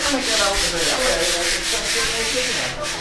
to get out of there. Yeah, it's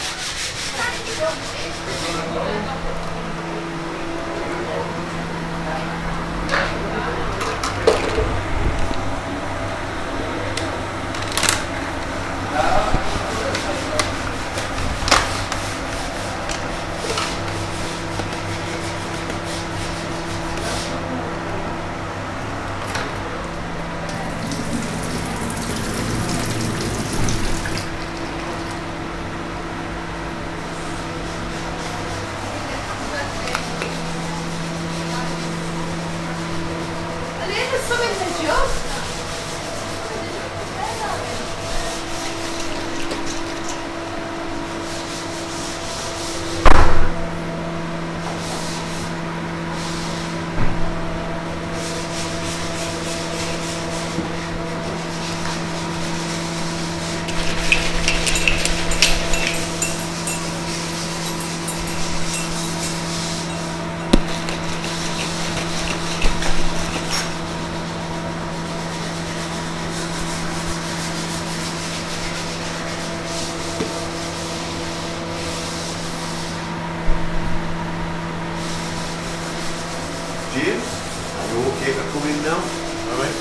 James, are you okay to come in now? All right.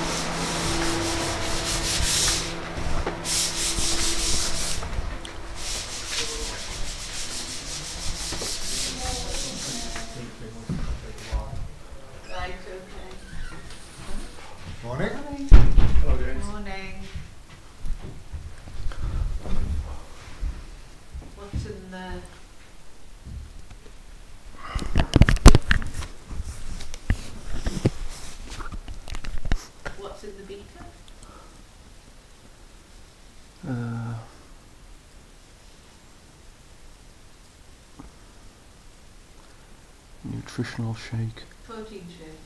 Right, okay. Morning. Hello, James. Morning. What's in the... What's in the beaker? Nutritional shake. Protein shake.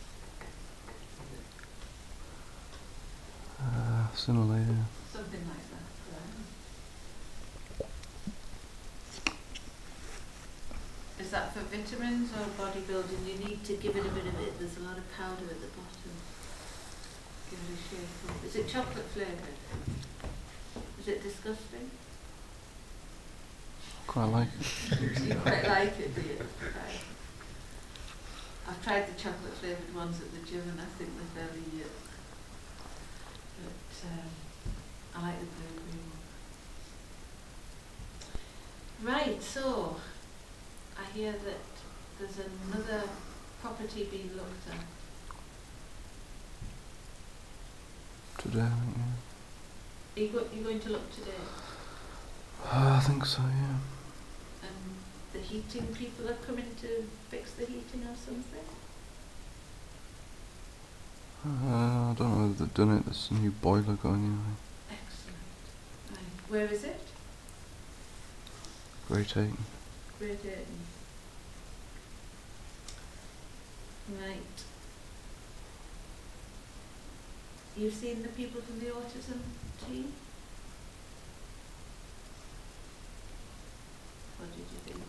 Similar, yeah. Something like that. Right. Is that for vitamins or bodybuilding? You need to give it a bit of it. There's a lot of powder at the bottom. Give it a shake up. Is it chocolate flavoured? Is it disgusting? Quite like it. You quite like it, do you? Right. I've tried the chocolate flavoured ones at the gym and I think they're fairly but I like the blue green one. Right, so I hear that there's another property being looked at. Today, I think, yeah. You're going to look today? I think so, yeah. And the heating people are coming to fix the heating or something? I don't know if they've done it. There's a new boiler going in. Excellent. Right. Where is it? Great Ayton. Great Ayton. Right. You've seen the people from the autism team? What did you think?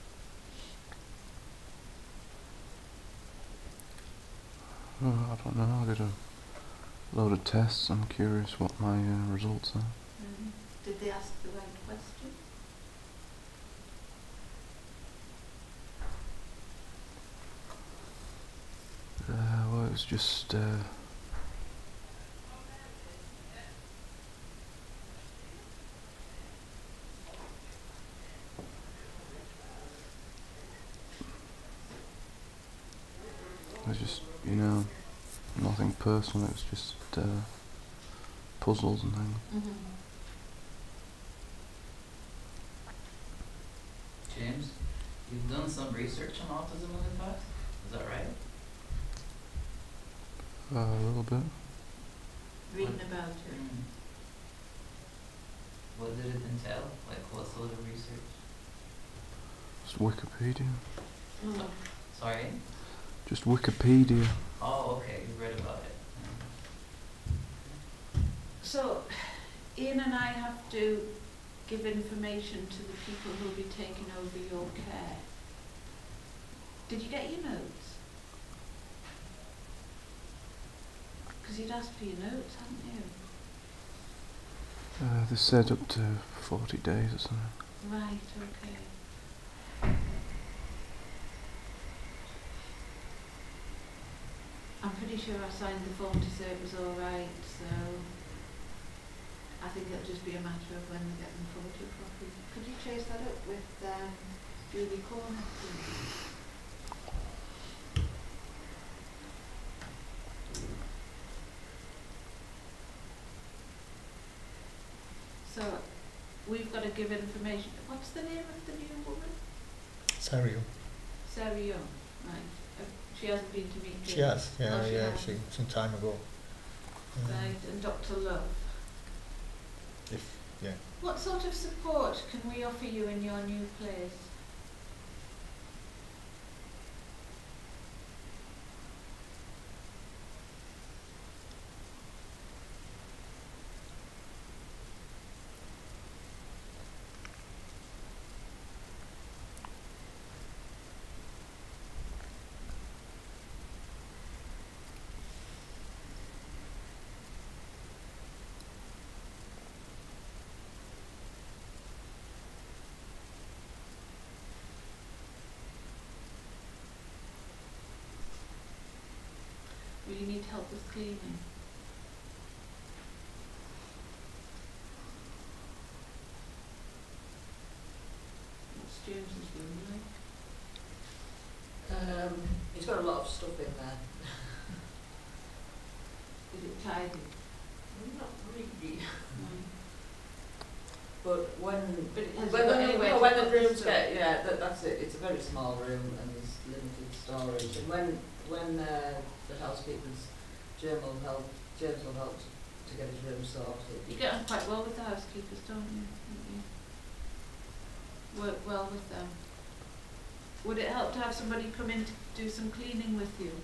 I don't know. I did a load of tests. I'm curious what my results are. Mm-hmm. Did they ask the right question? Well, it was just you know, nothing personal. It was just puzzles and things. Mm-hmm. James, you've done some research on autism in the past, is that right? A little bit. Reading about it. What did it entail? Like, what sort of research? Just Wikipedia. Oh. Sorry? Just Wikipedia. Oh, okay, you read about it. So, Ian and I have to give information to the people who will be taking over your care. Did you get your notes? Because you'd asked for your notes, hadn't you? They said up to 40 days or something. Right, okay. I'm pretty sure I signed the form to say it was all right, so I think it'll just be a matter of when we get them photocopied. Could you chase that up with Julie Corner, please? So we've got to give information. What's the name of the new woman? Sario. Sarah Young, right. She hasn't been to meet you? She has, yeah, Oh, she yeah, has. some time ago. Right, and Dr. Love. Yeah. What sort of support can we offer you in your new place? Will you need help with cleaning? What's James's room like? He's got a lot of stuff in there. Is it tidy? Not really. Mm. But when But it has when got the, anywhere no, to when the put the rooms stuff. get, yeah, that's it. It's a very small room and there's limited storage. And when the housekeepers, James will help to get his room sorted. You get on quite well with the housekeepers, don't you? Work well with them. Would it help to have somebody come in to do some cleaning with you?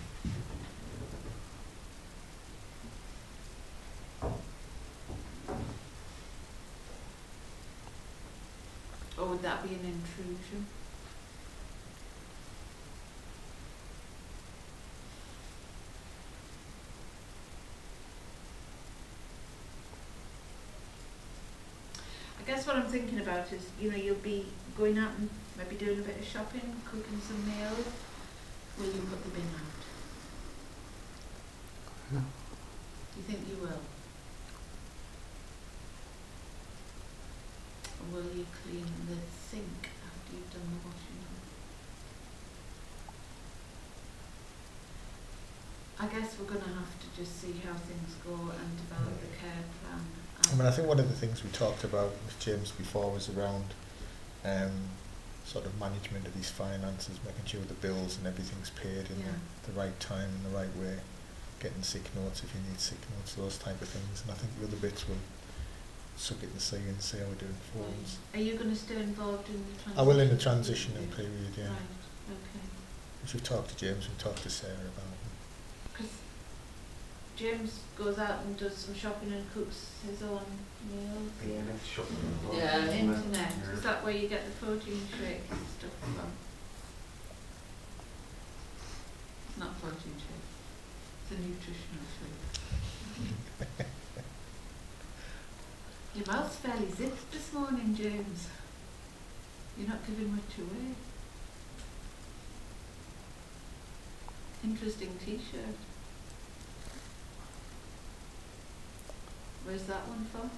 Or would that be an intrusion? I guess what I'm thinking about is, you know, you'll be going out and maybe doing a bit of shopping, cooking some meals. Will you put the bin out? Yeah. Do you think you will? Or will you clean the sink after you've done the washing up? I guess we're going to have to just see how things go and develop the care plan. I mean, I think one of the things we talked about with James before was around sort of management of these finances, making sure the bills and everything's paid in the right time and the right way, getting sick notes if you need sick notes, those type of things. And I think the other bits will suck it and see how we're doing forms. Are you going to stay involved in the transition? I will in the transitional period, yeah. Right, okay. Which we've talked to James, we've talked to Sarah about. Because James goes out and does some shopping and cooks his own meals. Internet shopping. Yeah. Internet. Is that where you get the protein shake stuff from? It's not protein shake. It's a nutritional shake. Your mouth's fairly zipped this morning, James. You're not giving much away. Interesting t-shirt. Where's that one from?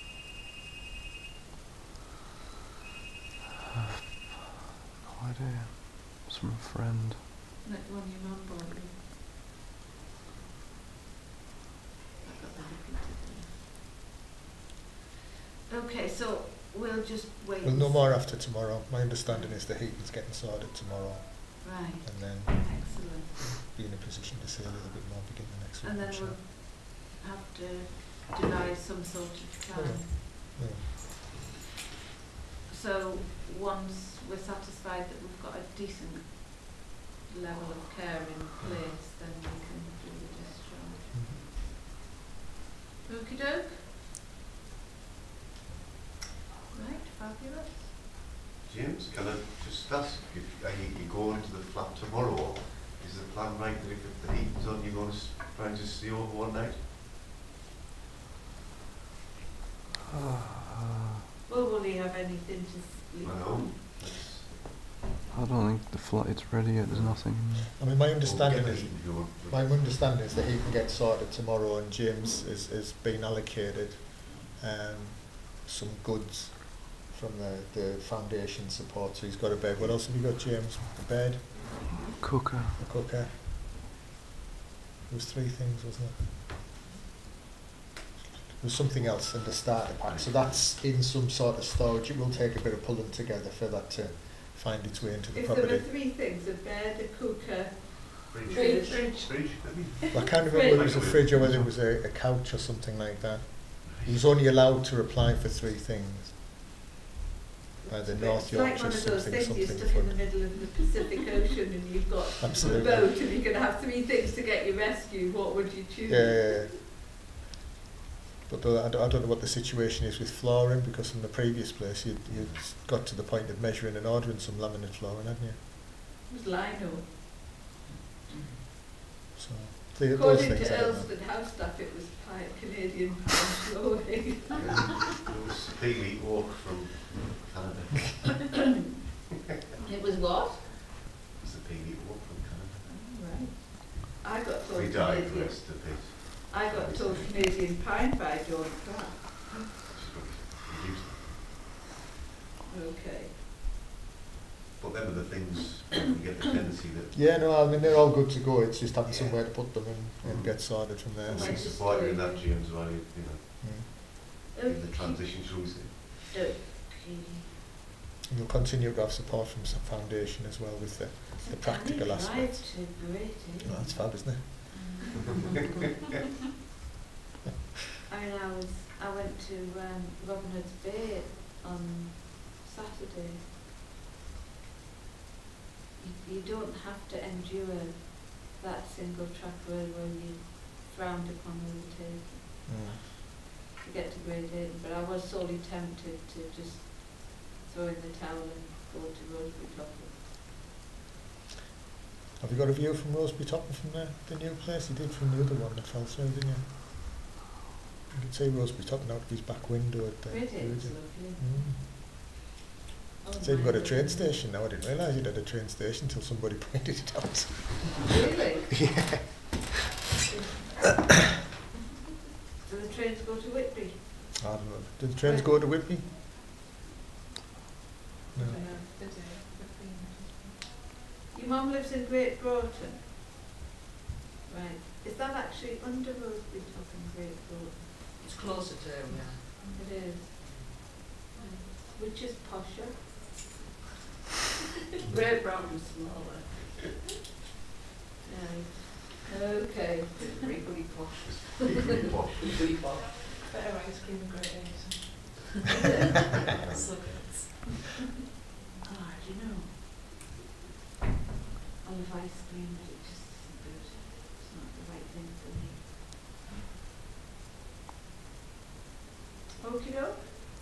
No idea. It's from a friend. That one your mum bought you. I got that repeated there. Okay, so we'll just wait. We'll know more after tomorrow. My understanding is the heating's getting sorted tomorrow, Right, and then excellent. be in a position to say a little bit more beginning next week. And then I'm sure. we'll have to devise some sort of plan. Yeah. So once we're satisfied that we've got a decent level of care in place, then we can do the discharge. Mhm. Okie doke. Right, fabulous. James, can I just ask, if are you going to the flat tomorrow, or is the plan right that if the heating's on, you're going to try and just stay over one night? fully have anything to sleep I know. on. That's- I don't think the flat it's ready yet. There's nothing in there. I mean, my understanding Well, is if you want- my understanding is that he can get sorted tomorrow, and James is being allocated some goods from the foundation support. So he's got a bed. What else have you got, James? A bed, Cooker. a cooker. There was 3 things, wasn't it? There was something else in the starter pack. So that's in some sort of storage. It will take a bit of pulling together for that to find its way into the If there were property. 3 things, a bed, a cooker, Fridge. fridge. Fridge, maybe? I can't remember whether it was a fridge or whether it was a couch or something like that. He was only allowed to apply for 3 things. The North It's like Yorkshire one of those something things you're something stuck in the fund. middle of the Pacific Ocean and you've got a Absolutely. boat and you're going to have 3 things to get you rescued. What would you choose? Yeah. But I don't know what the situation is with flooring, because in the previous place you'd got to the point of measuring and ordering some laminate flooring, hadn't you? It was lino. So those According things to I don't know. Elston House stuff, it was Canadian flooring. It was Peely Oak from Canada. It was what? It was the Peely Oak from Canada. Right. I got told We Canadian. digressed a bit. I got told Canadian pine by John Pratt. Reduced. Okay. But them are the things you get the tendency that Yeah, no, I mean they're all good to go. It's just having somewhere to put them and get sorted from there. I So. think support you in that, James, while you Mm. in the transition through it. Okay. And you'll continue to have support from some foundation as well with the practical Drive aspects. to Great Ayr. No, that's fab, isn't it? I mean, I went to Robin Hood's Bay on Saturday. You don't have to endure that single track road where you frowned upon overtaking to get to Great Ayton, but I was sorely tempted to just throw in the towel and go to Rosebery Topham. Have you got a view from Rosebery Topham from the new place? You did from the other one that fell through, didn't you? You can see Rosebery Topham out of his back window at the Great Ayton's original. lovely. Oh, So you've got a my train goodness. station now. I didn't realise you'd had a train station until somebody pointed it out. Really? Yeah. Do the trains go to Whitby? I don't know. Do the trains go to Whitby? No. Your mum lives in Great Broughton? Right. Is that actually under Rosebery Topham, Great Broughton? It's closer to him, yeah. It is. Which is posher? Great Broughton's smaller. Right. Okay. Equally posh. Equally posh. Equally posh. Better ice cream and Great Ayton. So good. Ah, do you know? I love ice cream, but it just isn't good. It's not the right thing for me. Okie doke.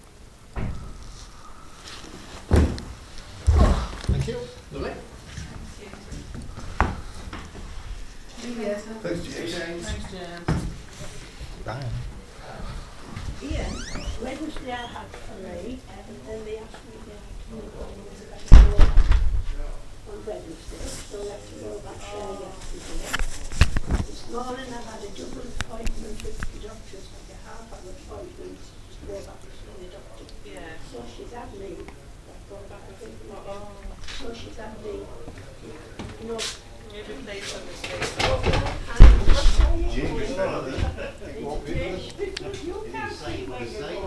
Thank you. Lovely. Yes. Thanks, James. Thanks, Jan. Bye. Ian, Wednesday I had 3, and then they asked me to go on Wednesday, so I have to go back there yesterday. This morning I had a double appointment with the doctors, like a half-hour appointment to go back to see the doctor. Yeah. So she's had me, I've gone back again, so she's had me, you know, Maybe play some mistakes. and I'll tell you, James, it's a dish, because you can't see where you're